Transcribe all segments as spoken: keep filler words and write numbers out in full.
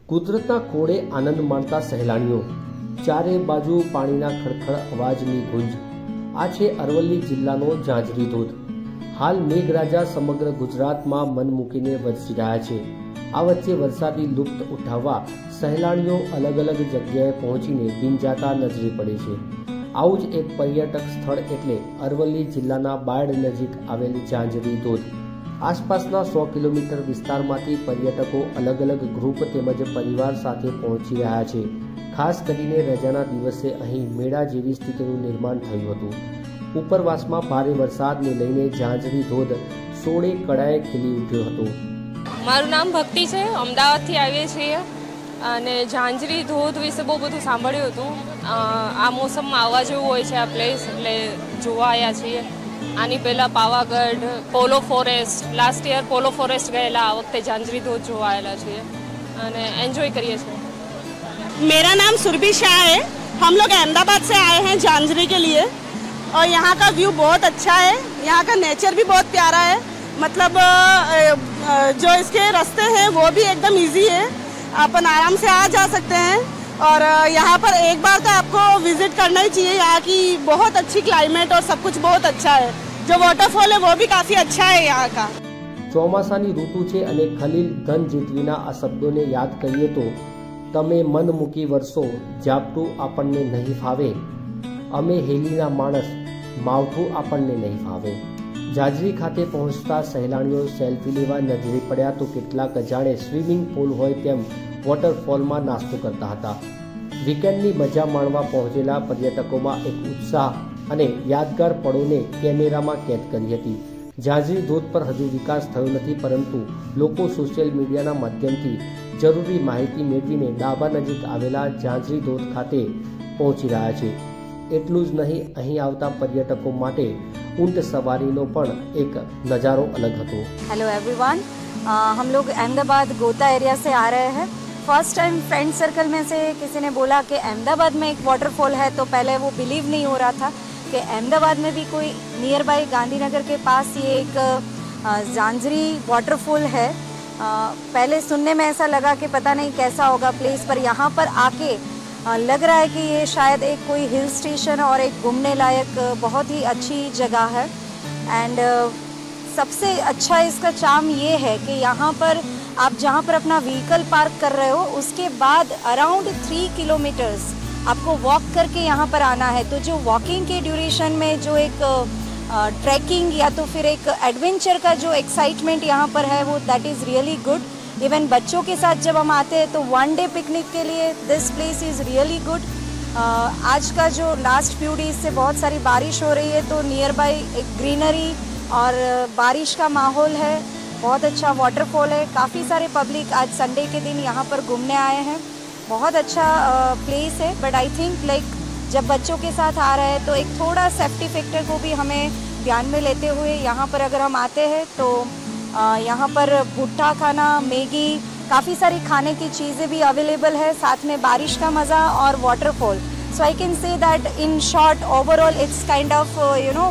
કુદરતના ખોળે આનંદ માણતા સહેલાણીઓ, ચારે બાજુ પાણીના ખડખડ અવાજની ગુંજ। આ છે અરવલ્લી જિલ્લાનો ઝાંઝરી ધોધ। હાલ મેઘરાજા સમગ્ર ગુજરાતમાં મન મૂકીને વરસી રહ્યા છે। આ વચ્ચે વરસાદી લુપ્ત ઉઠાવવા સહેલાણીઓ અલગ અલગ જગ્યાએ પહોંચીને બિનજાતા નજરે પડે છે। આવું જ એક પર્યટક સ્થળ એટલે અરવલ્લી જિલ્લાના બાયડ નજીક આવેલ ઝાંઝરી ધોધ। આસપાસના સો કિલોમીટર વિસ્તારમાંથી પર્યટકો અલગ અલગ ગ્રુપ તેમજ પરિવાર સાથે પહોંચી રહ્યા છે। ખાસ કરીને રજાના દિવસે અહીં મેળા જેવી સ્થિતિનું નિર્માણ થયું હતું। ઉપરવાસમાં ભારે વરસાદને લઈને ઝાંઝરી ધોધ સોળે કળાએ ખીલી ઉઠ્યો હતો। મારું નામ ભક્તિ છે, અમદાવાદથી આવીએ છીએ અને ઝાંઝરી ધોધ વિશે બહુ બધું સાંભળ્યું હતું। આ મોસમમાં આવવા જેવું હોય છે આ પ્લેસ, એટલે જોવા આવ્યા છીએ। આની પહેલાં Pavagadh, Polo forest, last year Polo forest ગયેલા, આ વખતે ઝાંઝરી ધોધ જોવા આવેલા છીએ અને એન્જॉय કરીએ છીએ। मेरा नाम सुरभि शाह है। हम लोग अहमदाबाद से आए हैं झांझरी के लिए और यहाँ का व्यू बहुत अच्छा है। यहाँ का नेचर भी बहुत प्यारा है। मतलब जो इसके रास्ते हैं वो भी एकदम इजी है, अपन आराम से आ जा सकते हैं। और यहाँ पर एक बार तो आपको विजिट करना ही चाहिए। यहाँ की बहुत अच्छी क्लाइमेट और सब कुछ बहुत अच्छा है। जो वाटरफॉल है वो भी काफ़ी अच्छा है यहाँ का। ચોમાસાની ઋતુ છે અને ખલીલ ધન જેતવીના આ શબ્દોને યાદ કરીએ તો તમે મન મૂકી વરસો, ઝાપટું આપણને નહીં ફાવે, અમે હેલીના માણસ, માવઠું આપણને નહીં ફાવે। ઝાંઝરી ખાતે પહોંચતા સહેલાણીઓ સેલ્ફી લેવા નજરે પડ્યા તો કેટલાક અજાણે સ્વિમિંગ પુલ હોય તેમ વોટરફોલમાં નાસ્તો કરતા હતા। વીકેન્ડની મજા માણવા પહોંચેલા પર્યટકોમાં એક ઉત્સાહ અને યાદગાર પળોને કેમેરામાં કેદ કરી હતી। ઝાંઝરી ધોધ પર હજુ વિકાસ થયો નથી, પરંતુ લોકો સોશિયલ મીડિયાના માધ્યમથી જરૂરી માહિતી મેળવીને ડાબા નજીક આવેલા ઝાંઝરી ધોધ ખાતે પહોંચી રહ્યા છે। એટલું જ નહીં, અહીં આવતા પર્યટકો માટે ઊંટ સવારીનો પણ એક નજારો અલગ હતો। हेलो एवरीवन, हम लोग अहमदाबाद गोता एरिया से आ रहे हैं। फर्स्ट टाइम फ्रेंड सर्कल में से किसी ने बोला कि अहमदाबाद में एक वाटरफॉल है, तो पहले वो बिलीव नहीं हो रहा था कि अहमदाबाद में भी कोई नियर बाई गांधीनगर के पास ये एक ઝાંઝરી वाटरफॉल है। पहले सुनने में ऐसा लगा कि पता नहीं कैसा होगा प्लेस, पर यहाँ पर आके लग रहा है कि ये शायद एक कोई हिल स्टेशन और एक घूमने लायक बहुत ही अच्छी जगह है। एंड सबसे अच्छा इसका चार्म ये है कि यहाँ पर आप जहाँ पर अपना व्हीकल पार्क कर रहे हो उसके बाद अराउंड थ्री किलोमीटर्स आपको वॉक करके यहाँ पर आना है। तो जो वॉकिंग के ड्यूरेशन में जो एक ट्रैकिंग या तो फिर एक एडवेंचर का जो एक्साइटमेंट यहाँ पर है वो that is really good. Even बच्चों के साथ जब हम आते हैं तो वन डे पिकनिक के लिए this place is really good. आज का जो लास्ट फ्यू डेज से बहुत सारी बारिश हो रही है, तो नियर बाई एक ग्रीनरी और बारिश का माहौल है, बहुत अच्छा वाटरफॉल है। काफ़ी सारे पब्लिक आज संडे के दिन यहाँ पर घूमने आए हैं। बहुत अच्छा प्लेस है, बट आई थिंक लाइक जब बच्चों के साथ आ रहे हैं तो एक थोड़ा सेफ्टी फैक्टर को भी हमें ध्यान में लेते हुए यहाँ पर अगर हम आते हैं तो यहाँ पर भुट्टा खाना, मैगी, काफ़ी सारी खाने की चीज़ें भी अवेलेबल है, साथ में बारिश का मज़ा और waterfall. So I can say that in short overall it's kind of you know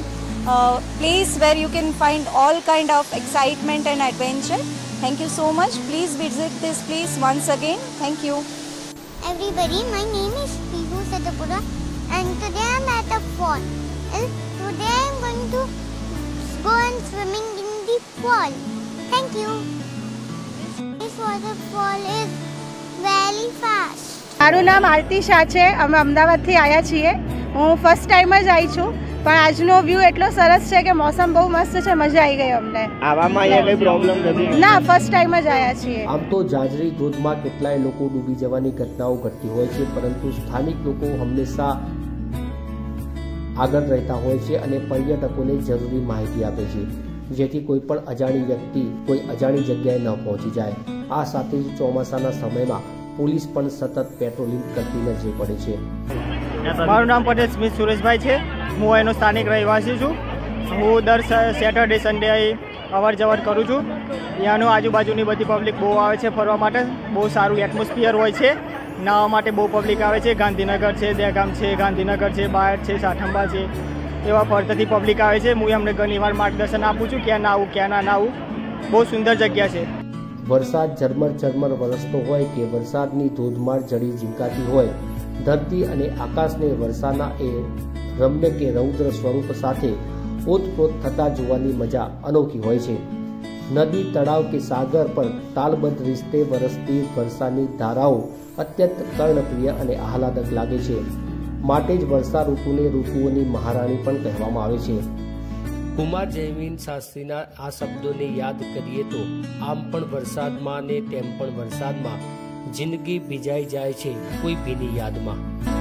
place where you can find all kind of excitement and adventure. Thank you so much. Please visit this place once again. Thank you. Everybody, my name is Pihu Satapura and today I'm at a fall. And today I'm going to go and swimming in the fall. Thank you. This waterfall is very fast. મારું નામ આરતી શાહ છે। અમે અમદાવાદથી આવ્યા છીએ। હું first time જ આવી છું, પણ આજનો વ્યૂ એટલો સરસ છે કે મોસમ બહુ મસ્ત છે, મજા આવી ગઈ અમને। આવામાં અહીંયા કોઈ પ્રોબ્લેમ નથી? ના, ફર્સ્ટ ટાઈમ જ આવ્યા છીએ। આમ તો ઝાંઝરી ધોધમાં કેટલાય લોકો ડૂબી જવાની ઘટનાઓ ઘટતી હોય છે, પરંતુ સ્થાનિક લોકો હંમેશા આગળ રહેતા હોય છે અને પર્યટકોને જરૂરી માહિતી આપે છે, જેથી કોઈ પણ અજાણી વ્યક્તિ કોઈ અજાણી જગ્યાએ ન પહોંચી જાય। આ સાથે જ ચોમાસાના સમયમાં પોલીસ પણ સતત પેટ્રોલિંગ કરતી નજરે પડે છે। મારું નામ પટેલ સ્મિત સુરેશભાઈ છે। હું એનો સ્થાનિક રહેવાસી છું। હું દર સેટરડે સન્ડે અહીં અવર જવર કરું છું। ત્યાંનું આજુબાજુની બધી પબ્લિક બહુ આવે છે ફરવા માટે। બહુ સારું એટમોસ્ફિયર હોય છે, નાહવા માટે બહુ પબ્લિક આવે છે। ગાંધીનગર છે, દહેગામ છે, ગાંધીનગર છે, બાયડ છે, સાઠંબા છે, એવા ફરતેથી પબ્લિક આવે છે। હું એમને ઘણીવાર માર્ગદર્શન આપું છું ક્યાં નાહવું ક્યાં ના નાહવું। બહુ સુંદર જગ્યા છે। વરસાદ ઝરમર ઝરમર વરસતો હોય કે વરસાદની ધોધમાર જડી ઝીંકાતી હોય, ધરતી અને આકાશને વર્ષાના એ રમ્ય કે રૌદ્ર સ્વરૂપ સાથે ઓતપ્રોત થતા જોવાની મજા અનોખી હોય છે. નદી, તળાવ કે સાગર પર તાલબદ્ધ રીસ્તે વરસતી વર્ષાની ધારાઓ અત્યંત કર્ણપ્રિય અને આહલાદક લાગે છે. માટે જ વર્ષા ઋતુને ઋતુઓની મહારાણી પણ કહેવામાં આવે છે. કુમાર જયમીન શાસ્ત્રીના આ શબ્દોને યાદ કરીએ તો આમ પણ વરસાદમાં ને તેમ પણ વરસાદમાં જિંદગી ભીજાઈ જાય છે કોઈ ભીની યાદમાં.